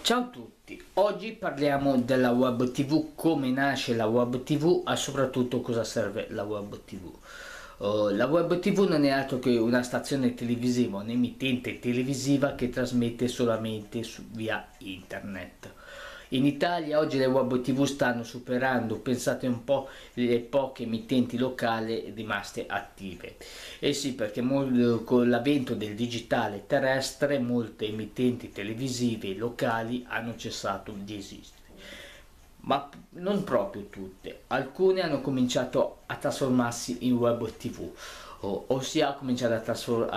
Ciao a tutti, oggi parliamo della web tv, come nasce la web tv e soprattutto cosa serve la web tv. La web tv non è altro che una stazione televisiva, un'emittente televisiva che trasmette solamente via internet. In Italia oggi le web tv stanno superando, pensate un po', le poche emittenti locali rimaste attive. Eh sì, perché con l'avvento del digitale terrestre molte emittenti televisive locali hanno cessato di esistere. Ma non proprio tutte, alcune hanno cominciato a trasformarsi in web tv, ossia ha cominciato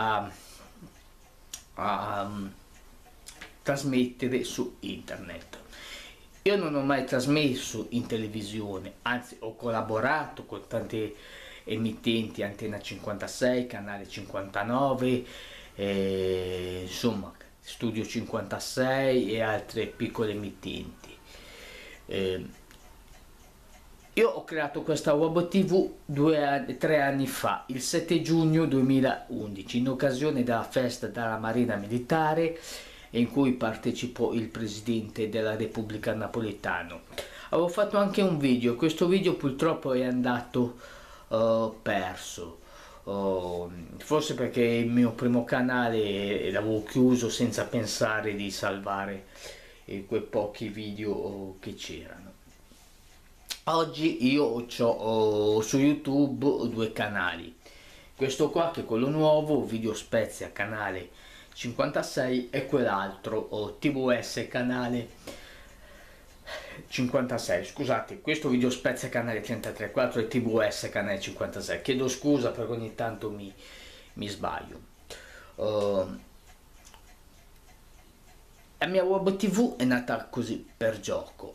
a trasmettere su internet. Io non ho mai trasmesso in televisione, anzi ho collaborato con tante emittenti, Antenna 56, Canale 59, insomma Studio 56 e altre piccole emittenti. Io ho creato questa web tv 3 anni fa, il 7 giugno 2011, in occasione della festa della Marina Militare in cui partecipò il presidente della Repubblica Napoletano. Avevo fatto anche un video, questo video purtroppo è andato perso, forse perché il mio primo canale l'avevo chiuso senza pensare di salvare quei pochi video che c'erano. Oggi io ho su YouTube 2 canali, questo qua che è quello nuovo, Video Spezia canale 56, e quell'altro TVS canale 56. Scusate, questo Video Spezia canale 33, quell'altro è TVS canale 56. Chiedo scusa perché ogni tanto mi sbaglio. La mia web tv è nata così per gioco.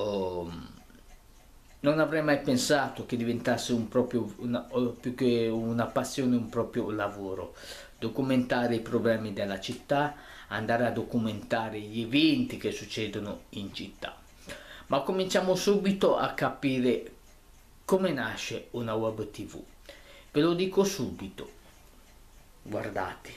Non avrei mai pensato che diventasse più che una passione, un proprio lavoro. Documentare i problemi della città, andare a documentare gli eventi che succedono in città. Ma cominciamo subito a capire come nasce una web tv. Ve lo dico subito, guardate.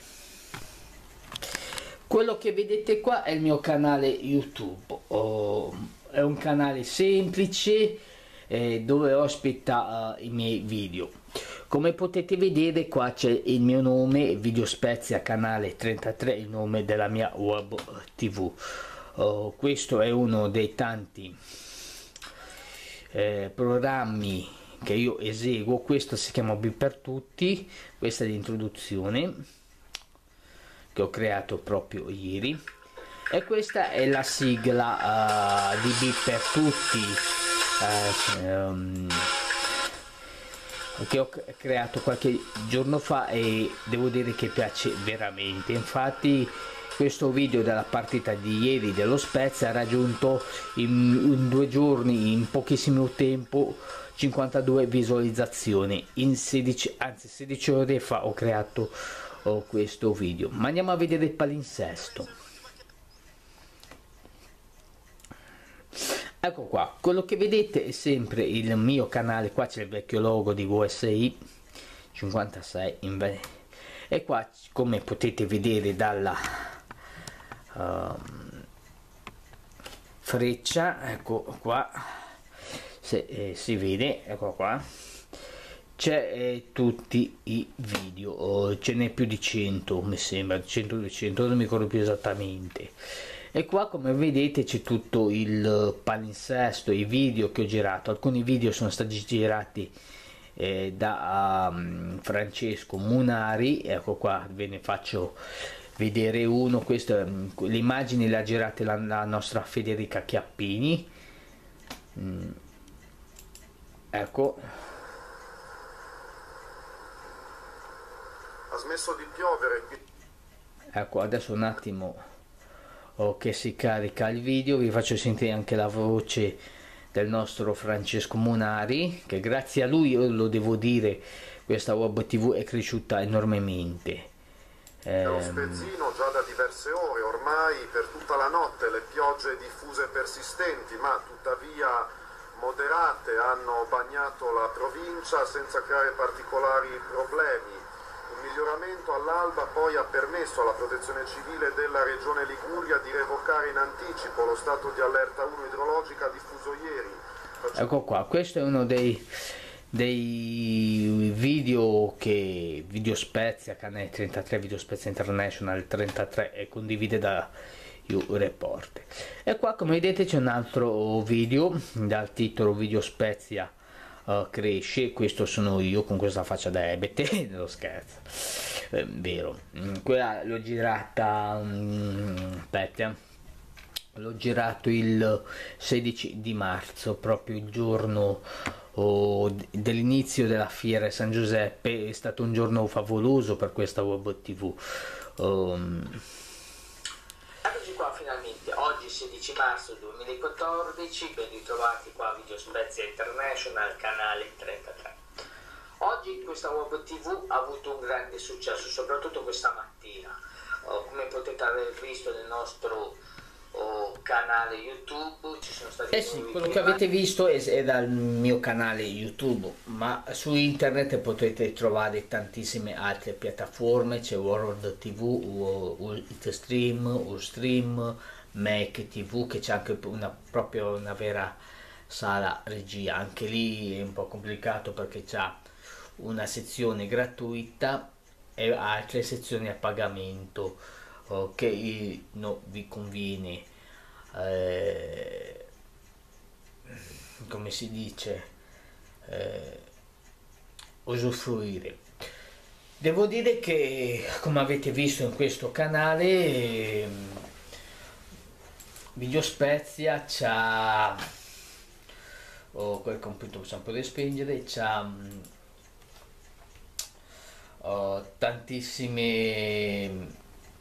Quello che vedete qua è il mio canale YouTube, è un canale semplice dove ospita i miei video. Come potete vedere qua c'è il mio nome, Video Spezia canale 33, il nome della mia web tv. Questo è uno dei tanti programmi che io eseguo. Questo si chiama B per tutti, questa è l'introduzione che ho creato proprio ieri, e questa è la sigla di B per tutti che ho creato qualche giorno fa e devo dire che piace veramente. Infatti questo video della partita di ieri dello Spezia ha raggiunto in 2 giorni, in pochissimo tempo, 52 visualizzazioni. In 16 ore fa ho creato questo video. Ma andiamo a vedere il palinsesto. Ecco qua, quello che vedete è sempre il mio canale. Qua c'è il vecchio logo di VSI 56 e qua, come potete vedere dalla freccia, ecco qua, se si vede, ecco qua c'è tutti i video, ce n'è più di 100, mi sembra 100-200, non mi ricordo più esattamente. E qua come vedete c'è tutto il palinsesto, i video che ho girato. Alcuni video sono stati girati da Francesco Munari, ecco qua ve ne faccio vedere uno. Queste le immagini le ha girate la nostra Federica Chiappini, ecco. Ha smesso di piovere. Ecco, adesso un attimo che si carica il video, vi faccio sentire anche la voce del nostro Francesco Munari, che grazie a lui, io lo devo dire, questa web tv è cresciuta enormemente. È lo spezzino già da diverse ore, ormai per tutta la notte le piogge diffuse e persistenti, ma tuttavia moderate, hanno bagnato la provincia senza creare particolari problemi. 1 miglioramento all'alba poi ha permesso alla Protezione Civile della Regione Liguria di revocare in anticipo lo stato di allerta 1 idrologica diffuso ieri. Ecco qua, questo è uno dei video che Video Spezia, canale 33 Video Spezia International 33, e condivide da YouReport. E qua, come vedete, c'è un altro video dal titolo Video Spezia cresce. Questo sono io con questa faccia da ebete, non scherzo, vero. Quella l'ho girata, aspetta, l'ho girato il 16 di marzo, proprio il giorno dell'inizio della fiera San Giuseppe. È stato un giorno favoloso per questa Web TV. Eccoci qua finalmente, oggi 16 marzo 2014, ben ritrovati qua a Video Spezia International, canale 33. Oggi questa Web TV ha avuto un grande successo, soprattutto questa mattina. Come potete aver visto nel nostro canale YouTube ci sono stati quello che avete visto è dal mio canale YouTube, ma su internet potete trovare tantissime altre piattaforme. C'è World TV, Ultstream, Ustream, Mac TV, che c'è anche proprio una vera sala regia. Anche lì è un po' complicato perché c'ha una sezione gratuita e altre sezioni a pagamento, che non vi conviene, come si dice, usufruire. Devo dire che, come avete visto in questo canale, Video Spezia c'ha, quel computer possiamo poter spingere, c'ha tantissime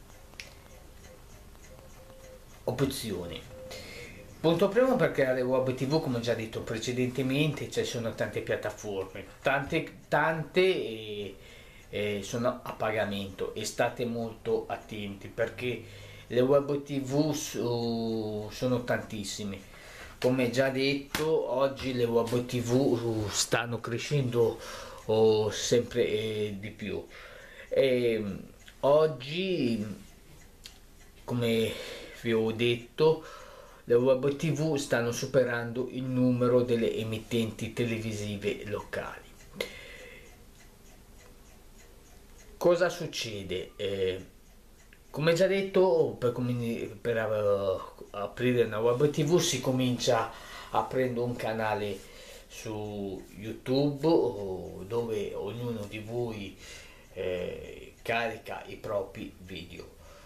opzioni. Punto primo, per creare Web TV, come ho già detto precedentemente, ci sono tante piattaforme, tante sono a pagamento, e state molto attenti perché le Web TV sono tantissime. Come già detto, oggi le Web TV stanno crescendo sempre di più, e oggi, come vi ho detto, le Web TV stanno superando il numero delle emittenti televisive locali. Cosa succede? Come già detto, per aprire una Web TV si comincia aprendo un canale su YouTube, dove ognuno di voi carica i propri video.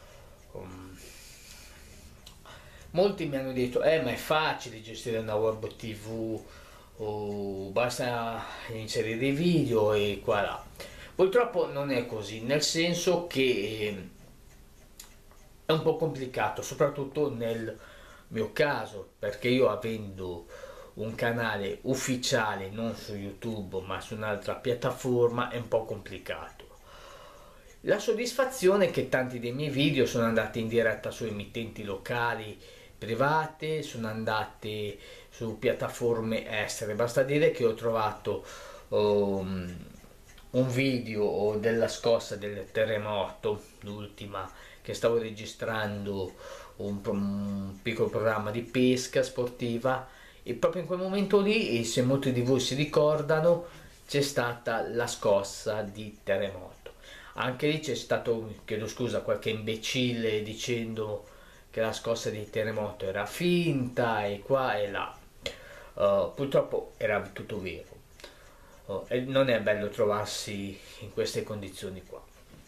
Molti mi hanno detto ma è facile gestire una Web TV, basta inserire i video e qua là. Purtroppo non è così, nel senso che è un po' complicato, soprattutto nel mio caso, perché io, avendo un canale ufficiale non su YouTube ma su un'altra piattaforma, è un po' complicato. La soddisfazione è che tanti dei miei video sono andati in diretta su emittenti locali private, sono andate su piattaforme estere. Basta dire che ho trovato un video della scossa del terremoto, l'ultima, che stavo registrando un piccolo programma di pesca sportiva, e proprio in quel momento lì, e se molti di voi si ricordano, c'è stata la scossa di terremoto. Anche lì c'è stato, chiedo scusa, qualche imbecille dicendo che la scossa di terremoto era finta e qua e là. Purtroppo era tutto vero. E non è bello trovarsi in queste condizioni qua.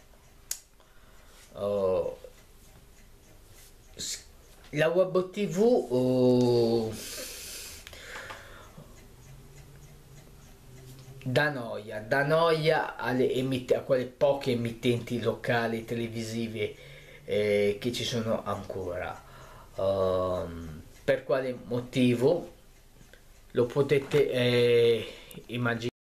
La Web TV dà noia a quelle poche emittenti locali televisive che ci sono ancora. Per quale motivo? Lo potete immaginare.